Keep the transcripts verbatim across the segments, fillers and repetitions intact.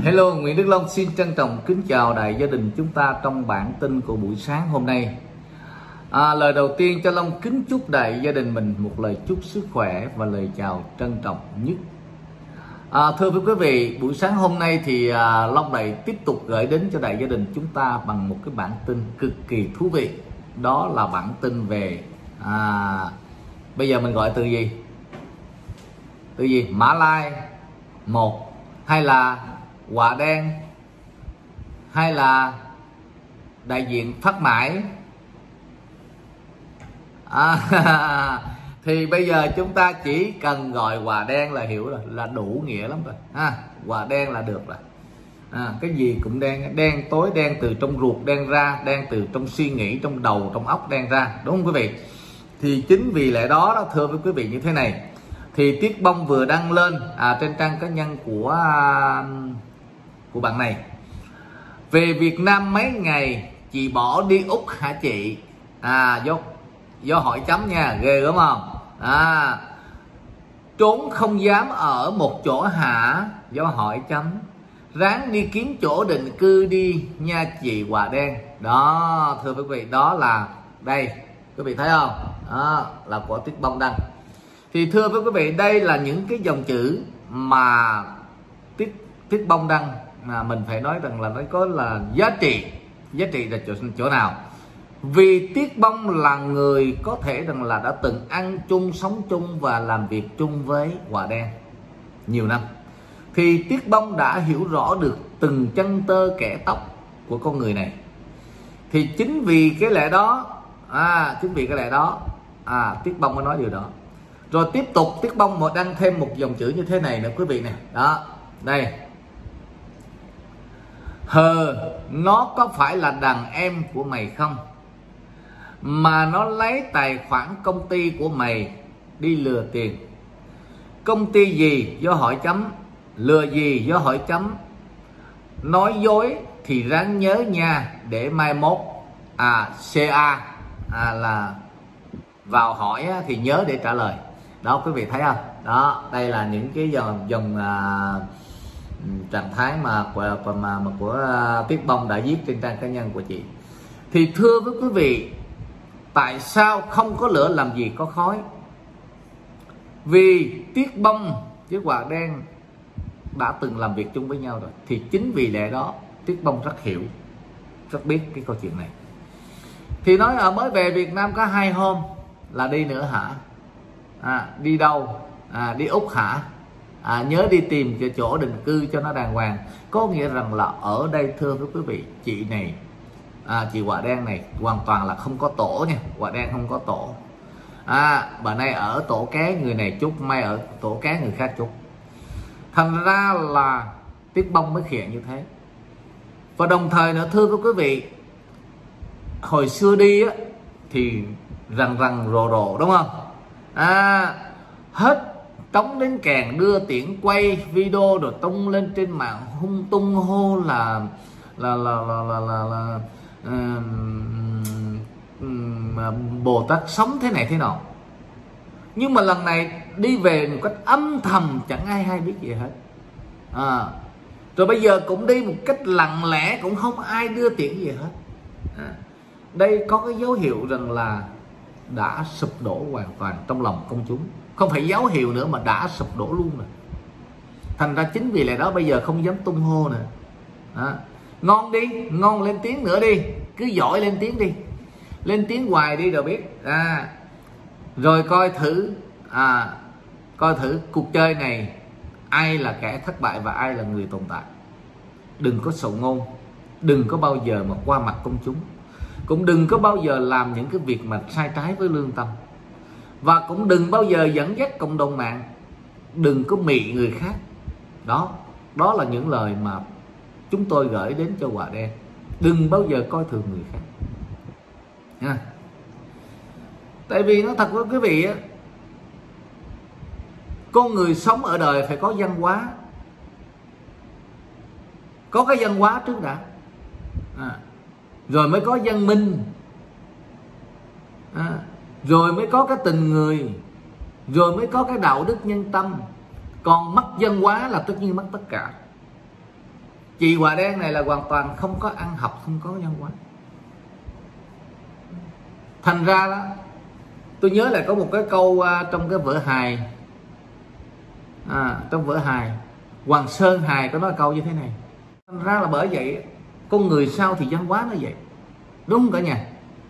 Hello, Nguyễn Đức Long xin trân trọng kính chào đại gia đình chúng ta trong bản tin của buổi sáng hôm nay. À, lời đầu tiên cho Long kính chúc đại gia đình mình một lời chúc sức khỏe và lời chào trân trọng nhất. À, thưa quý vị, buổi sáng hôm nay thì à, Long lại tiếp tục gửi đến cho đại gia đình chúng ta bằng một cái bản tin cực kỳ thú vị. Đó là bản tin về à, bây giờ mình gọi từ gì? Từ gì? Mã Lai một, hay là Quả Đen, hay là đại diện Phát Mãi à, thì bây giờ chúng ta chỉ cần gọi Quả Đen là hiểu rồi, là đủ nghĩa lắm rồi ha. Quả đen là được rồi à, cái gì cũng đen, đen tối, đen từ trong ruột đen ra, đen từ trong suy nghĩ, trong đầu, trong óc đen ra, đúng không quý vị? Thì chính vì lẽ đó, đó thưa với quý vị như thế này, thì Tiết Bông vừa đăng lên à, trên trang cá nhân của à, của bạn này: về Việt Nam mấy ngày chị bỏ đi Úc hả chị? À, do do hỏi chấm nha, ghê đúng không? À, trốn không dám ở một chỗ hả? Do hỏi chấm. Ráng đi kiếm chỗ định cư đi nha chị Quả Đen. Đó thưa quý vị, đó là đây, quý vị thấy không? Đó là của Tiết Bông đăng. Thì thưa với quý vị, đây là những cái dòng chữ mà Tiết Tiết Bông đăng mà mình phải nói rằng là nó có là giá trị. Giá trị là chỗ, chỗ nào? Vì Tiết Bông là người có thể rằng là đã từng ăn chung, sống chung và làm việc chung với Quả Đen nhiều năm, thì Tiết Bông đã hiểu rõ được từng chân tơ kẽ tóc của con người này. Thì chính vì cái lẽ đó à, chính vì cái lẽ đó à, Tiết Bông mới nói điều đó. Rồi tiếp tục Tiết Bông một đăng thêm một dòng chữ như thế này nè quý vị nè. Đó, đây: hờ, nó có phải là đàn em của mày không? Mà nó lấy tài khoản công ty của mày đi lừa tiền. Công ty gì? Do hỏi chấm. Lừa gì? Do hỏi chấm. Nói dối thì ráng nhớ nha, để mai mốt à, xê a à, là vào hỏi thì nhớ để trả lời. Đó quý vị thấy không? Đó, đây là những cái dòng dòng à, trạng thái mà của mà, mà của Tiết Bông đã viết trên trang cá nhân của chị. Thì thưa với quý vị, tại sao không có lửa làm gì có khói? Vì Tiết Bông với Quả Đen đã từng làm việc chung với nhau rồi. Thì chính vì lẽ đó Tiết Bông rất hiểu, rất biết cái câu chuyện này. Thì nói ở mới về Việt Nam có hai hôm là đi nữa hả? À, đi đâu? À, đi Úc hả? À, nhớ đi tìm cho chỗ định cư cho nó đàng hoàng. Có nghĩa rằng là ở đây thưa với quý vị, chị này à, chị Quả Đen này hoàn toàn là không có tổ nha. Quả Đen không có tổ à, bà này ở tổ ké người này chút, may ở tổ ké người khác chút. Thành ra là Tiết Bông mới khịa như thế. Và đồng thời nữa thưa với quý vị, hồi xưa đi á thì rần rần rồ rồ đúng không? À, hết trống đến kèn, đưa tiễn quay video rồi tung lên trên mạng hung tung hô là là là là là, là, là um, um, Bồ Tát sống thế này thế nào. Nhưng mà lần này đi về một cách âm thầm, chẳng ai hay biết gì hết à, rồi bây giờ cũng đi một cách lặng lẽ, cũng không ai đưa tiễn gì hết à, đây có cái dấu hiệu rằng là đã sụp đổ hoàn toàn trong lòng công chúng. Không phải dấu hiệu nữa mà đã sụp đổ luôn rồi. Thành ra chính vì lẽ đó bây giờ không dám tung hô nữa à, ngon đi, ngon lên tiếng nữa đi, cứ giỏi lên tiếng đi, lên tiếng hoài đi rồi biết à, rồi coi thử à, coi thử cuộc chơi này ai là kẻ thất bại và ai là người tồn tại. Đừng có sầu ngôn, đừng có bao giờ mà qua mặt công chúng, cũng đừng có bao giờ làm những cái việc mà sai trái với lương tâm, và cũng đừng bao giờ dẫn dắt cộng đồng mạng, đừng có mị người khác. Đó, đó là những lời mà chúng tôi gửi đến cho Quả Đen. Đừng bao giờ coi thường người khác nha. Tại vì nó thật với quý vị á, con người sống ở đời phải có văn hóa, có cái văn hóa trước đã à, rồi mới có văn minh à, rồi mới có cái tình người, rồi mới có cái đạo đức nhân tâm. Còn mất văn hóa là tất nhiên mất tất cả. Chị Quả Đen này là hoàn toàn không có ăn học, không có văn hóa. Thành ra đó, tôi nhớ là có một cái câu uh, trong cái vở hài, à, trong vở hài Hoàng Sơn hài có nói câu như thế này. Thành ra là bởi vậy con người sao thì văn hóa nó vậy, đúng không cả nhà?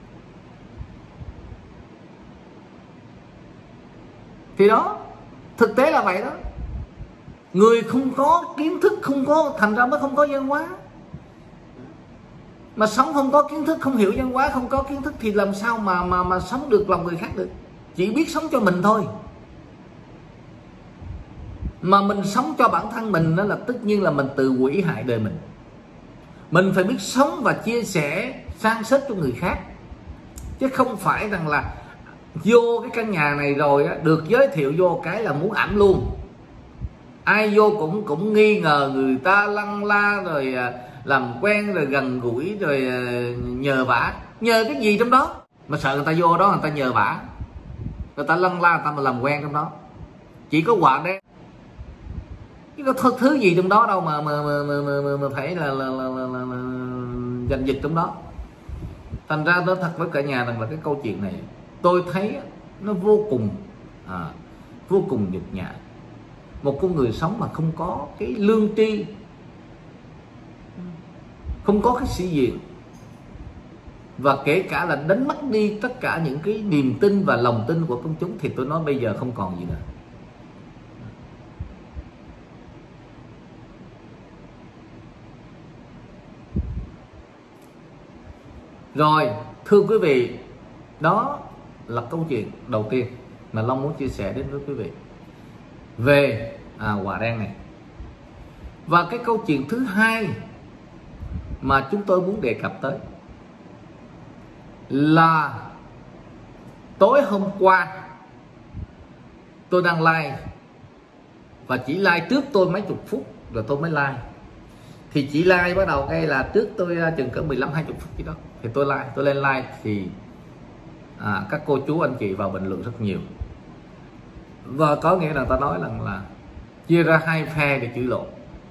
Thì đó, thực tế là vậy đó. Người không có kiến thức, không có, thành ra mới không có văn hóa. Mà sống không có kiến thức, không hiểu văn hóa, không có kiến thức thì làm sao mà mà mà sống được lòng người khác được? Chỉ biết sống cho mình thôi. Mà mình sống cho bản thân mình đó là tất nhiên là mình tự hủy hại đời mình. Mình phải biết sống và chia sẻ, san sớt cho người khác, chứ không phải rằng là vô cái căn nhà này rồi á, được giới thiệu vô cái là muốn ẩm luôn. Ai vô cũng cũng nghi ngờ người ta, lăng la rồi làm quen rồi gần gũi rồi nhờ vả. Nhờ cái gì trong đó mà sợ người ta vô đó người ta nhờ vả, người ta lăng la, người ta mà làm quen trong đó. Chỉ có Quả Đen chứ có thứ gì trong đó đâu mà mà mà, mà, mà, mà, mà phải là, là, là, là, là, là giành giật trong đó. Thành ra nói thật với cả nhà rằng là cái câu chuyện này tôi thấy nó vô cùng à, vô cùng nhục nhã. Một con người sống mà không có cái lương tri, không có cái sĩ diện, và kể cả là đánh mất đi tất cả những cái niềm tin và lòng tin của công chúng, thì tôi nói bây giờ không còn gì nữa. Rồi, thưa quý vị, đó là câu chuyện đầu tiên mà Long muốn chia sẻ đến với quý vị về à, Quả Đen này. Và cái câu chuyện thứ hai mà chúng tôi muốn đề cập tới là tối hôm qua tôi đang like, và chỉ like trước tôi mấy chục phút rồi tôi mới like. Thì chỉ like bắt đầu ngay là trước tôi chừng cỡ mười lăm hai mươi phút gì đó thì tôi like, tôi lên like thì à, các cô chú anh chị vào bình luận rất nhiều. Và có nghĩa là ta nói rằng là chia ra hai phe để chửi lộn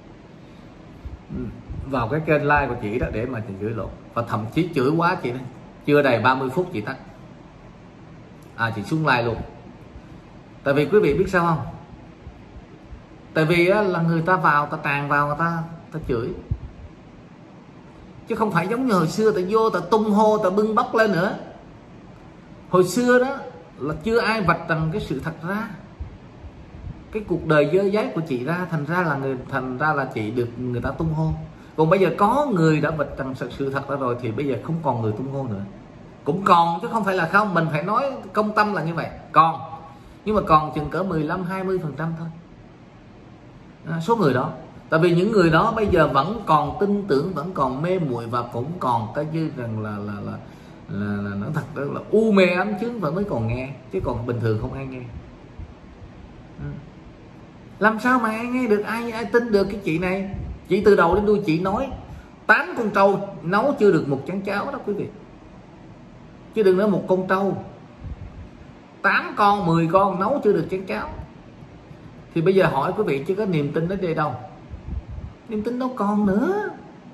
vào cái kênh like của chị đó, để mà chị chửi lộn. Và thậm chí chửi quá chị đó, chưa đầy ba mươi phút chị tắt, à chị xuống like luôn. Tại vì quý vị biết sao không? Tại vì á, là người ta vào, ta tràn vào, người ta ta chửi, chứ không phải giống như hồi xưa ta vô ta tung hô, ta bưng bóc lên nữa. Hồi xưa đó là chưa ai vạch rằng cái sự thật ra, cái cuộc đời dơ dáy của chị ra, thành ra là người thành ra là chị được người ta tung hô. Còn bây giờ có người đã vạch rằng sự thật ra rồi thì bây giờ không còn người tung hô nữa. Cũng còn chứ không phải là không, mình phải nói công tâm là như vậy, còn, nhưng mà còn chừng cỡ mười lăm hai mươi phần trăm thôi à, số người đó. Tại vì những người đó bây giờ vẫn còn tin tưởng, vẫn còn mê muội, và cũng còn cái như rằng là là là là, là nó thật đó là u mê ám chứng, vẫn mới còn nghe, chứ còn bình thường không ai nghe. Ừ. Làm sao mà ai nghe được, ai ai tin được cái chị này? Chị từ đầu đến đuôi chị nói tám con trâu nấu chưa được một chén cháo đó quý vị, chứ đừng nói một con trâu, tám con mười con nấu chưa được chén cháo. Thì bây giờ hỏi quý vị, chứ có niềm tin đến đây đâu, niềm tin đâu còn nữa.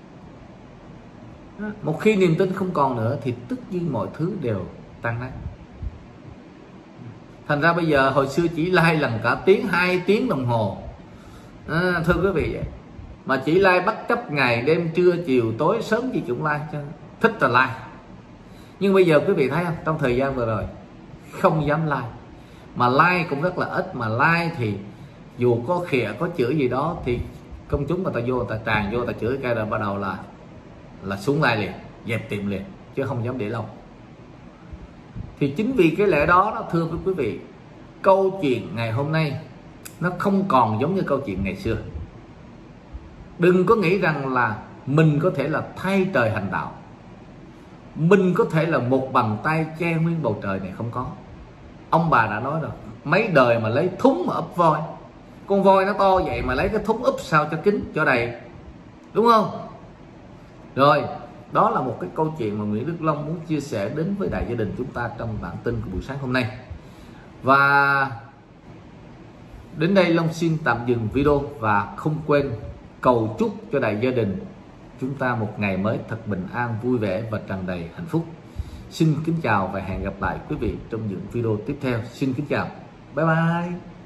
Một khi niềm tin không còn nữa thì tất nhiên mọi thứ đều tan nát. Thành ra bây giờ hồi xưa chỉ like lần cả tiếng, hai tiếng đồng hồ à, thưa quý vị vậy. Mà chỉ like bất chấp ngày đêm, trưa chiều tối sớm gì cũng like, cho thích là like. Nhưng bây giờ quý vị thấy không, trong thời gian vừa rồi không dám like, mà like cũng rất là ít. Mà like thì dù có khịa có chửi gì đó thì công chúng người ta vô, người ta tràn vô, người ta chửi cái rồi bắt đầu là là xuống like liền, dẹp tiệm liền, chứ không dám để lâu. Thì chính vì cái lẽ đó, đó thưa với quý vị, câu chuyện ngày hôm nay nó không còn giống như câu chuyện ngày xưa. Đừng có nghĩ rằng là mình có thể là thay trời hành đạo, mình có thể là một bàn tay che nguyên bầu trời này, không có. Ông bà đã nói rồi, mấy đời mà lấy thúng mà ấp voi, con voi nó to vậy mà lấy cái thúng úp sao cho kín cho đầy, đúng không? Rồi, đó là một cái câu chuyện mà Nguyễn Đức Long muốn chia sẻ đến với đại gia đình chúng ta trong bản tin của buổi sáng hôm nay. Và đến đây Long xin tạm dừng video, và không quên cầu chúc cho đại gia đình chúng ta một ngày mới thật bình an, vui vẻ và tràn đầy hạnh phúc. Xin kính chào và hẹn gặp lại quý vị trong những video tiếp theo. Xin kính chào, bye bye.